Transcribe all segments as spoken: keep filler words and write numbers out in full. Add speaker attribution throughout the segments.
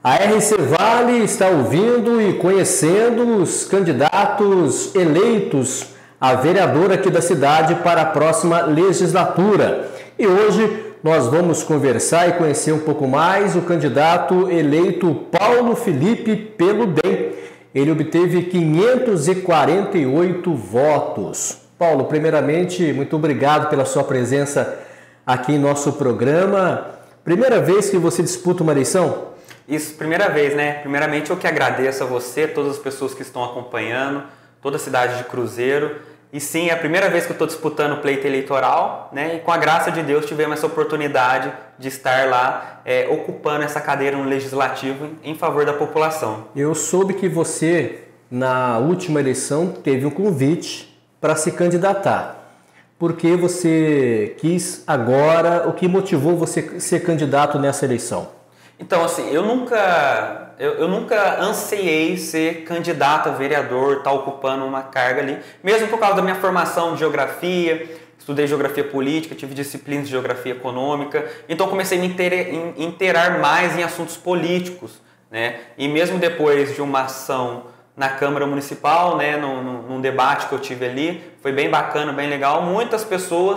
Speaker 1: A R C Vale está ouvindo e conhecendo os candidatos eleitos a vereador aqui da cidade para a próxima legislatura. E hoje nós vamos conversar e conhecer um pouco mais o candidato eleito Paulo Felipe pelo D E M. Ele obteve quinhentos e quarenta e oito votos. Paulo, primeiramente, muito obrigado pela sua presença aqui em nosso programa. Primeira vez que você disputa uma eleição?
Speaker 2: Isso, primeira vez, né? Primeiramente eu que agradeço a você, todas as pessoas que estão acompanhando, toda a cidade de Cruzeiro. E sim, é a primeira vez que eu estou disputando o pleito eleitoral, né? E com a graça de Deus tivemos essa oportunidade de estar lá é, ocupando essa cadeira no Legislativo em favor da população.
Speaker 1: Eu soube que você, na última eleição, teve um convite para se candidatar. Por que você quis agora? O que motivou você ser candidato nessa eleição?
Speaker 2: Então, assim, eu nunca, eu, eu nunca anseiei ser candidato a vereador, estar tá ocupando uma carga ali, mesmo por causa da minha formação de geografia, estudei geografia política, tive disciplinas de geografia econômica, então comecei a me inteirar mais em assuntos políticos, né? E mesmo depois de uma ação na Câmara Municipal, né, num, num debate que eu tive ali, foi bem bacana, bem legal, muitas pessoas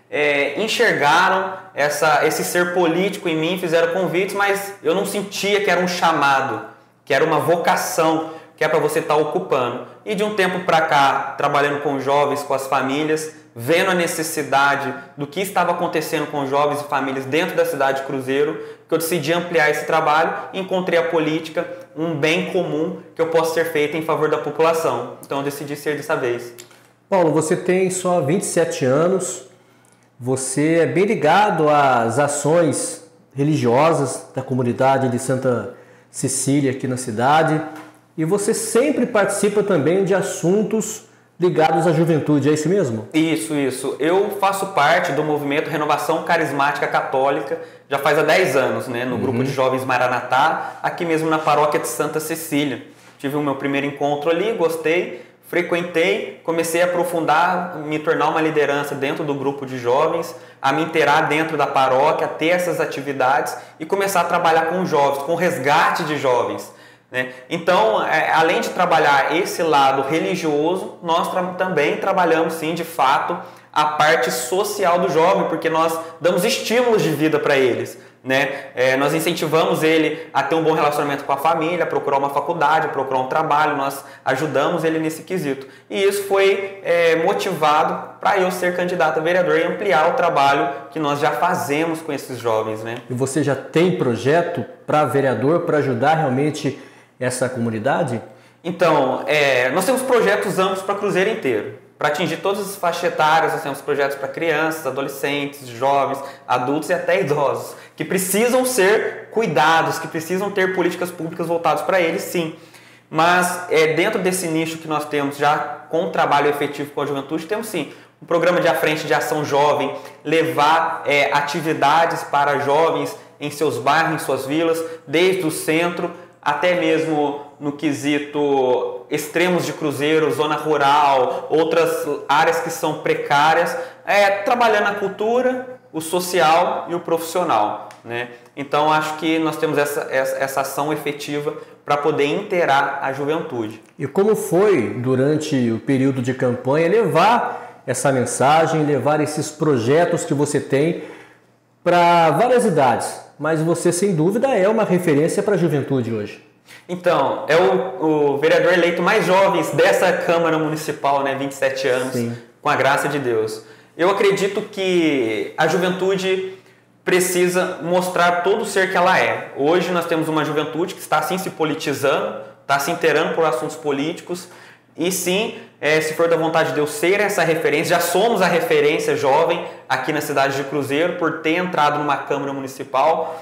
Speaker 2: É, enxergaram essa, esse ser político em mim, fizeram convites, mas eu não sentia que era um chamado, que era uma vocação, que é para você estar ocupando. E de um tempo para cá, trabalhando com jovens, com as famílias, vendo a necessidade do que estava acontecendo com jovens e famílias dentro da cidade de Cruzeiro, que eu decidi ampliar esse trabalho e encontrei a política um bem comum que eu posso ser feito em favor da população. Então eu decidi ser dessa vez.
Speaker 1: Paulo, você tem só vinte e sete anos, você é bem ligado às ações religiosas da comunidade de Santa Cecília aqui na cidade e você sempre participa também de assuntos ligados à juventude, é isso mesmo?
Speaker 2: Isso, isso. Eu faço parte do movimento Renovação Carismática Católica já faz há dez anos, né, no uhum. grupo de jovens Maranatá, aqui mesmo na paróquia de Santa Cecília. Tive o meu primeiro encontro ali, gostei. Frequentei, comecei a aprofundar, me tornar uma liderança dentro do grupo de jovens, a me inteirar dentro da paróquia, a ter essas atividades e começar a trabalhar com jovens, com resgate de jovens, né? Então, é, além de trabalhar esse lado religioso, nós tra- também trabalhamos sim, de fato, a parte social do jovem, porque nós damos estímulos de vida para eles. Né? É, nós incentivamos ele a ter um bom relacionamento com a família, a procurar uma faculdade, a procurar um trabalho, nós ajudamos ele nesse quesito. E isso foi é, motivado para eu ser candidato a vereador e ampliar o trabalho que nós já fazemos com esses jovens. Né?
Speaker 1: E você já tem projeto para vereador para ajudar realmente essa comunidade?
Speaker 2: Então, é, nós temos projetos amplos para Cruzeiro inteiro. Para atingir todas as faixas etárias, nós temos projetos para crianças, adolescentes, jovens, adultos e até idosos, que precisam ser cuidados, que precisam ter políticas públicas voltadas para eles, sim. Mas é, dentro desse nicho que nós temos, já com um trabalho efetivo com a juventude, temos sim um programa de à frente de ação jovem, levar é, atividades para jovens em seus bairros, em suas vilas, desde o centro até mesmo no quesito extremos de Cruzeiro, zona rural, outras áreas que são precárias, é, trabalhando a cultura, o social e o profissional, né? Então acho que nós temos essa, essa, essa ação efetiva para poder inteirar a juventude.
Speaker 1: E como foi durante o período de campanha levar essa mensagem, levar esses projetos que você tem para várias idades? Mas você, sem dúvida, é uma referência para a juventude hoje.
Speaker 2: Então, é o, o vereador eleito mais jovem dessa Câmara Municipal, né, vinte e sete anos, sim, com a graça de Deus. Eu acredito que a juventude precisa mostrar todo o ser que ela é. Hoje nós temos uma juventude que está assim se politizando, está se inteirando por assuntos políticos, e sim, é, se for da vontade de Deus ser essa referência, já somos a referência jovem aqui na cidade de Cruzeiro por ter entrado numa Câmara Municipal,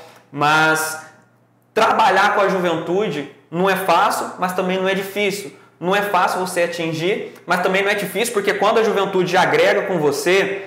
Speaker 2: mas trabalhar com a juventude não é fácil, mas também não é difícil. Não é fácil você atingir, mas também não é difícil, porque quando a juventude agrega com você,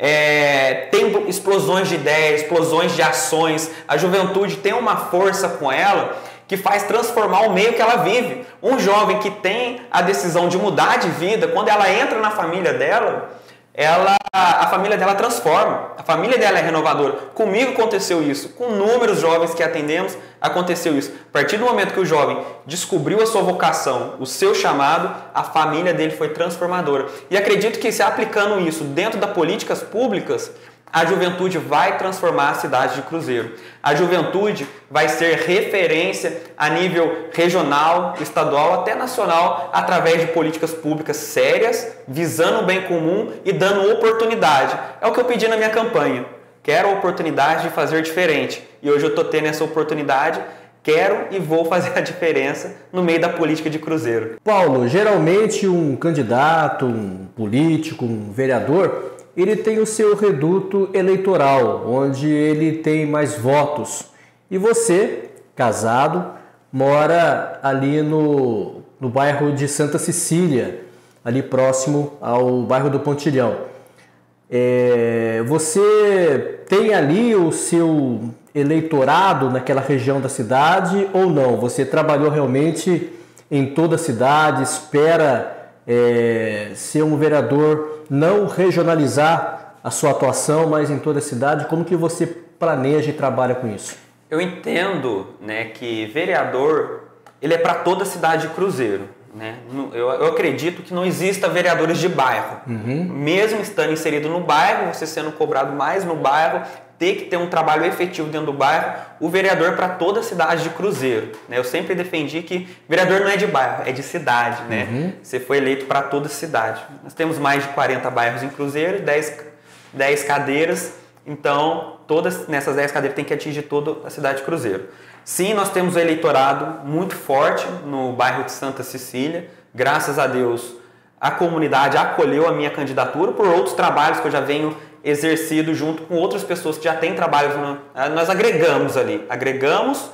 Speaker 2: é, tem explosões de ideias, explosões de ações, a juventude tem uma força com ela que faz transformar o meio que ela vive. Um jovem que tem a decisão de mudar de vida, quando ela entra na família dela, ela a, a família dela transforma, a família dela é renovadora. Comigo aconteceu isso, com inúmeros jovens que atendemos aconteceu isso. A partir do momento que o jovem descobriu a sua vocação, o seu chamado, a família dele foi transformadora. E acredito que se aplicando isso dentro das políticas públicas, a juventude vai transformar a cidade de Cruzeiro. A juventude vai ser referência a nível regional, estadual, até nacional, através de políticas públicas sérias, visando o bem comum e dando oportunidade. É o que eu pedi na minha campanha. Quero a oportunidade de fazer diferente. E hoje eu estou tendo essa oportunidade. Quero e vou fazer a diferença no meio da política de Cruzeiro.
Speaker 1: Paulo, geralmente um candidato, um político, um vereador, ele tem o seu reduto eleitoral, onde ele tem mais votos. E você, casado, mora ali no, no bairro de Santa Cecília, ali próximo ao bairro do Pontilhão. É, você tem ali o seu eleitorado naquela região da cidade ou não? Você trabalhou realmente em toda a cidade, espera é, ser um vereador, não regionalizar a sua atuação, mas em toda a cidade? Como que você planeja e trabalha com isso?
Speaker 2: Eu entendo, né, que vereador ele é para toda a cidade de Cruzeiro. Né? Eu, eu acredito que não exista vereadores de bairro. Uhum. Mesmo estando inserido no bairro, você sendo cobrado mais no bairro, ter que ter um trabalho efetivo dentro do bairro, o vereador para toda a cidade de Cruzeiro. Né? Eu sempre defendi que vereador não é de bairro, é de cidade. Né? Uhum. Você foi eleito para toda a cidade. Nós temos mais de quarenta bairros em Cruzeiro, dez cadeiras, então todas nessas dez cadeiras tem que atingir toda a cidade de Cruzeiro. Sim, nós temos um eleitorado muito forte no bairro de Santa Cecília. Graças a Deus, a comunidade acolheu a minha candidatura por outros trabalhos que eu já venho exercido junto com outras pessoas que já têm trabalhos. No... Nós agregamos ali, agregamos,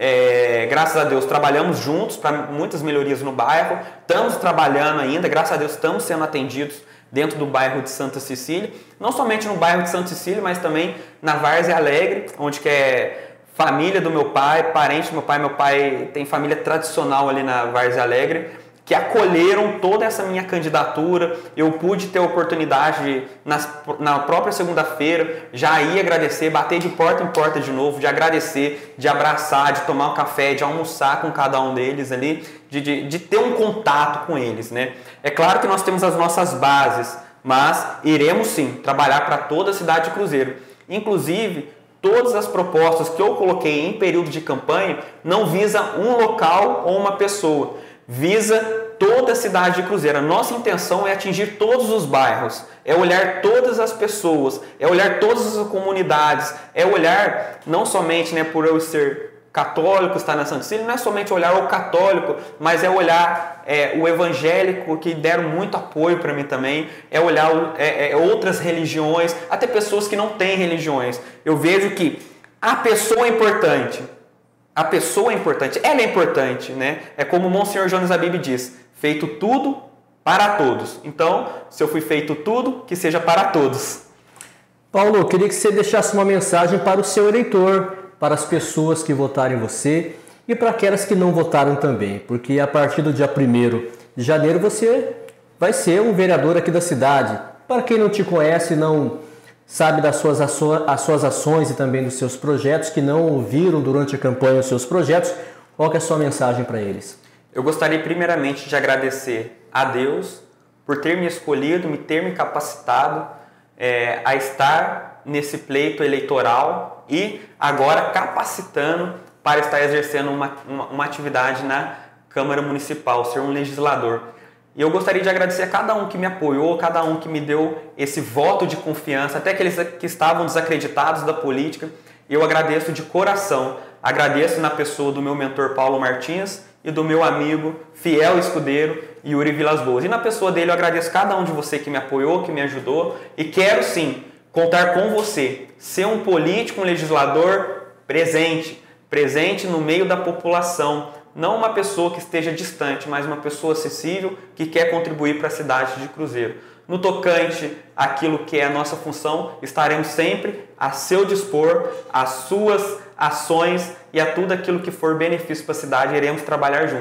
Speaker 2: é, graças a Deus, trabalhamos juntos para muitas melhorias no bairro. Estamos trabalhando ainda, graças a Deus, estamos sendo atendidos dentro do bairro de Santa Cecília. Não somente no bairro de Santa Cecília, mas também na Várzea Alegre, onde que é família do meu pai, parente do meu pai. Meu pai tem família tradicional ali na Várzea Alegre, que acolheram toda essa minha candidatura. Eu pude ter a oportunidade de, nas, na própria segunda-feira, já ir agradecer, bater de porta em porta de novo, de agradecer, de abraçar, de tomar um café, de almoçar com cada um deles ali, de, de, de ter um contato com eles. Né? É claro que nós temos as nossas bases, mas iremos sim trabalhar para toda a cidade de Cruzeiro. Inclusive, todas as propostas que eu coloquei em período de campanha não visa um local ou uma pessoa, visa toda a cidade de Cruzeiro. A nossa intenção é atingir todos os bairros, é olhar todas as pessoas, é olhar todas as comunidades, é olhar não somente, né, por eu ser católico, estar na Santa Cecília, não é somente olhar o católico, mas é olhar é, o evangélico, que deram muito apoio para mim também, é olhar é, é, outras religiões, até pessoas que não têm religiões. Eu vejo que a pessoa é importante, a pessoa é importante, ela é importante, né? É como o Monsenhor Jonas Abib diz, feito tudo para todos. Então, se eu fui feito tudo, que seja para todos.
Speaker 1: Paulo, eu queria que você deixasse uma mensagem para o seu eleitor, para as pessoas que votaram em você e para aquelas que não votaram também, porque a partir do dia primeiro de janeiro você vai ser um vereador aqui da cidade. Para quem não te conhece, não sabe das suas, aço- as suas ações e também dos seus projetos, que não ouviram durante a campanha os seus projetos, qual que é a sua mensagem para eles?
Speaker 2: Eu gostaria primeiramente de agradecer a Deus por ter me escolhido, me ter me capacitado é, a estar nesse pleito eleitoral e agora capacitando para estar exercendo uma, uma, uma atividade na Câmara Municipal, ser um legislador. E eu gostaria de agradecer a cada um que me apoiou, cada um que me deu esse voto de confiança, até aqueles que estavam desacreditados da política. Eu agradeço de coração, agradeço na pessoa do meu mentor Paulo Martins e do meu amigo, fiel escudeiro, Yuri Vilas Boas. E na pessoa dele eu agradeço cada um de você que me apoiou, que me ajudou, e quero sim contar com você, ser um político, um legislador presente, presente no meio da população, não uma pessoa que esteja distante, mas uma pessoa acessível que quer contribuir para a cidade de Cruzeiro. No tocante àquilo que é a nossa função, estaremos sempre a seu dispor, às suas ações e a tudo aquilo que for benefício para a cidade, iremos trabalhar junto.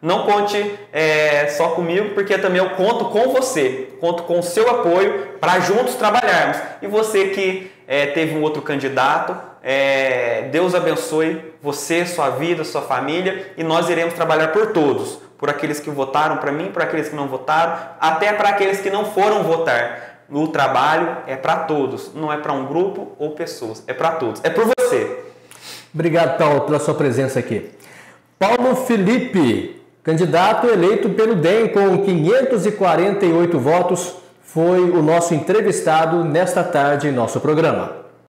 Speaker 2: não conte é, só comigo, porque também eu conto com você, conto com o seu apoio para juntos trabalharmos. E você que é, teve um outro candidato, é, Deus abençoe você, sua vida, sua família, e nós iremos trabalhar por todos, por aqueles que votaram para mim, por aqueles que não votaram, até para aqueles que não foram votar. O trabalho é para todos, não é para um grupo ou pessoas, é para todos, é por você.
Speaker 1: Obrigado, Paulo, pela sua presença aqui. Paulo Felipe, candidato eleito pelo D E M com quinhentos e quarenta e oito votos, foi o nosso entrevistado nesta tarde em nosso programa.